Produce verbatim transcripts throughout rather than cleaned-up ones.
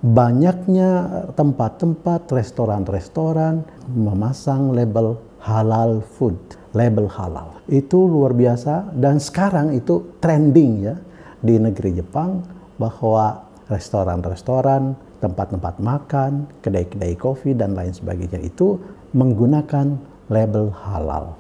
banyaknya tempat-tempat, restoran-restoran memasang label halal food, label halal. Itu luar biasa dan sekarang itu trending ya di negeri Jepang bahwa restoran-restoran, tempat-tempat makan, kedai-kedai kopi dan lain sebagainya itu menggunakan label halal.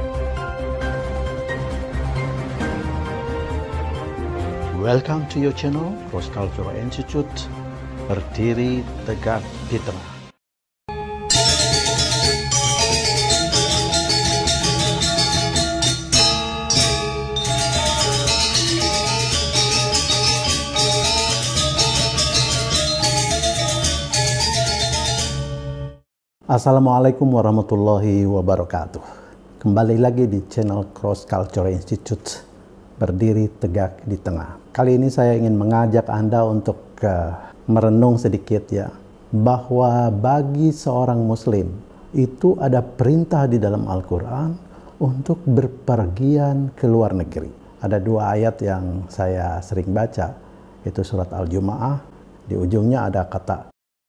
Welcome to your channel, Cross Cultural Institute, berdiri tegak di tengah. Assalamualaikum warahmatullahi wabarakatuh. Kembali lagi di channel Cross Cultural Institute, berdiri tegak di tengah. Kali ini saya ingin mengajak Anda untuk uh, merenung sedikit ya, bahwa bagi seorang muslim itu ada perintah di dalam Al-Quran untuk berpergian ke luar negeri. Ada dua ayat yang saya sering baca, itu surat Al-Jumu'ah, di ujungnya ada kata,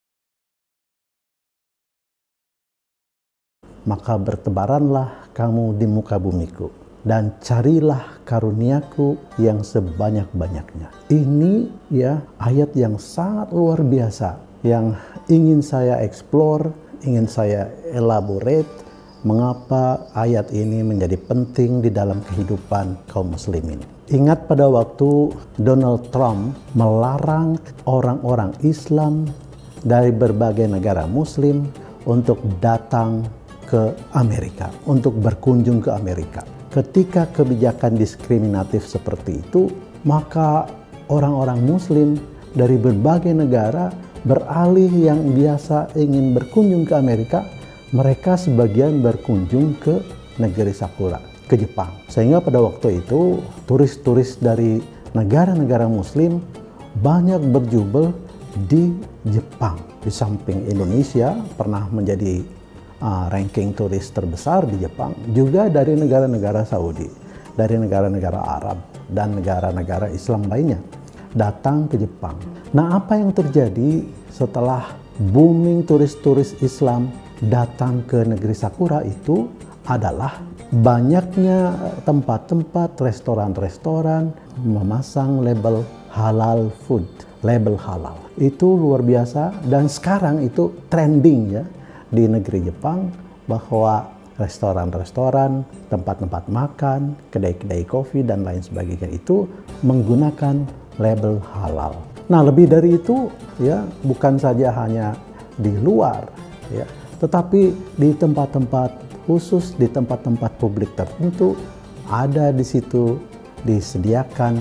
maka bertebaranlah kamu di muka bumiku, dan carilah karuniaku yang sebanyak-banyaknya. Ini ya ayat yang sangat luar biasa, yang ingin saya explore, ingin saya elaborate, mengapa ayat ini menjadi penting di dalam kehidupan kaum muslimin. Ingat pada waktu Donald Trump melarang orang-orang Islam dari berbagai negara muslim untuk datang ke Amerika, untuk berkunjung ke Amerika. Ketika kebijakan diskriminatif seperti itu, maka orang-orang muslim dari berbagai negara beralih yang biasa ingin berkunjung ke Amerika, mereka sebagian berkunjung ke negeri Sakura, ke Jepang. Sehingga pada waktu itu turis-turis dari negara-negara muslim banyak berjubel di Jepang. Di samping Indonesia pernah menjadi Uh, ranking turis terbesar di Jepang, juga dari negara-negara Saudi, dari negara-negara Arab, dan negara-negara Islam lainnya datang ke Jepang. Nah, apa yang terjadi setelah booming turis-turis Islam datang ke negeri Sakura itu adalah banyaknya tempat-tempat, restoran-restoran memasang label halal food, label halal. Itu luar biasa dan sekarang itu trending ya di negeri Jepang, bahwa restoran-restoran, tempat-tempat makan, kedai-kedai kopi dan lain sebagainya itu menggunakan label halal. Nah, lebih dari itu ya, bukan saja hanya di luar ya, tetapi di tempat-tempat khusus, di tempat-tempat publik tertentu ada di situ disediakan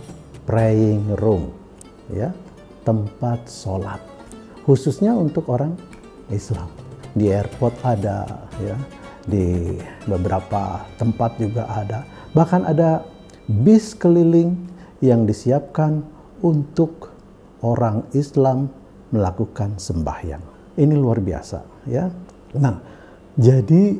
praying room ya, tempat sholat khususnya untuk orang Islam. Di airport ada, ya, di beberapa tempat juga ada. Bahkan ada bis keliling yang disiapkan untuk orang Islam melakukan sembahyang. Ini luar biasa, ya. Nah, jadi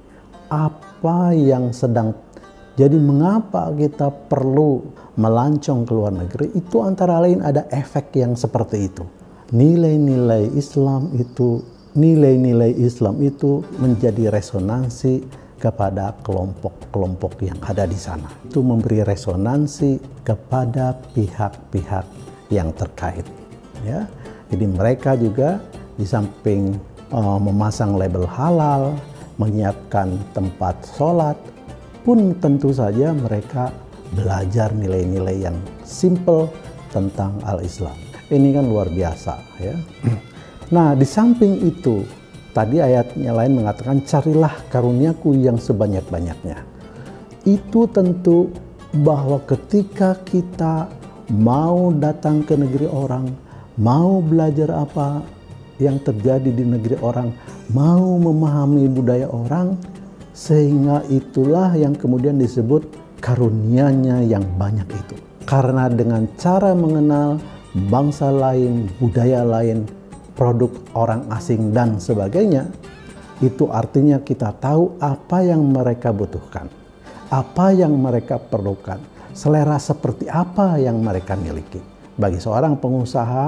apa yang sedang, jadi mengapa kita perlu melancong ke luar negeri? Itu antara lain ada efek yang seperti itu. Nilai-nilai Islam itu Nilai-nilai Islam itu menjadi resonansi kepada kelompok-kelompok yang ada di sana. Itu memberi resonansi kepada pihak-pihak yang terkait. Ya, jadi mereka juga di samping uh, memasang label halal, menyiapkan tempat sholat, pun tentu saja mereka belajar nilai-nilai yang simple tentang al-Islam. Ini kan luar biasa, ya. Nah, di samping itu, tadi ayatnya lain mengatakan, carilah karuniaku yang sebanyak-banyaknya. Itu tentu bahwa ketika kita mau datang ke negeri orang, mau belajar apa yang terjadi di negeri orang, mau memahami budaya orang, sehingga itulah yang kemudian disebut karunianya yang banyak itu. Karena dengan cara mengenal bangsa lain, budaya lain, produk orang asing dan sebagainya, itu artinya kita tahu apa yang mereka butuhkan, apa yang mereka perlukan, selera seperti apa yang mereka miliki. Bagi seorang pengusaha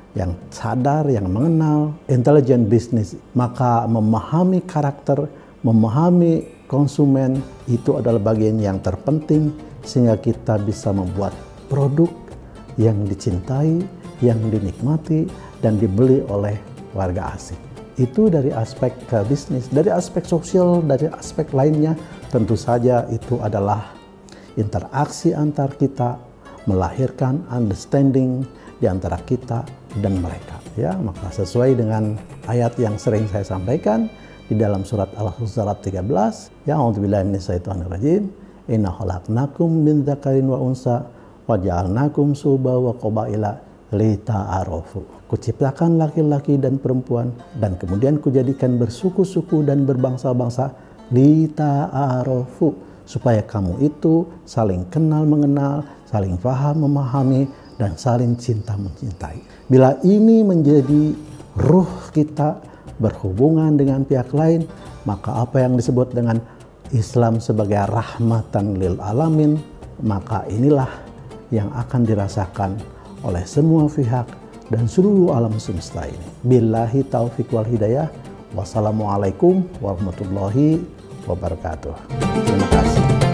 yang sadar, yang mengenal, intelligent business. Maka memahami karakter, memahami konsumen itu adalah bagian yang terpenting sehingga kita bisa membuat produk yang dicintai, yang dinikmati, dan dibeli oleh warga asing. Itu dari aspek ke bisnis. Dari aspek sosial, dari aspek lainnya, tentu saja itu adalah interaksi antar kita, melahirkan understanding di antara kita dan mereka. Ya, maka sesuai dengan ayat yang sering saya sampaikan di dalam surat Al-Hujurat tiga belas, ya a'udzubillahi minasyaitonirrajim, inna khalaqnakum min dzakarin wa unsa wa ja'alnakum syu'uban wa qabaila lita'arafu. Kuciptakan laki-laki dan perempuan dan kemudian kujadikan bersuku-suku dan berbangsa-bangsa lita'arafu, supaya kamu itu saling kenal mengenal, saling paham memahami, dan saling cinta mencintai. Bila ini menjadi ruh kita berhubungan dengan pihak lain, maka apa yang disebut dengan Islam sebagai rahmatan lil alamin, maka inilah yang akan dirasakan oleh semua pihak dan seluruh alam semesta ini. Billahi taufiq wal hidayah. Wassalamualaikum warahmatullahi wabarakatuh. Terima kasih.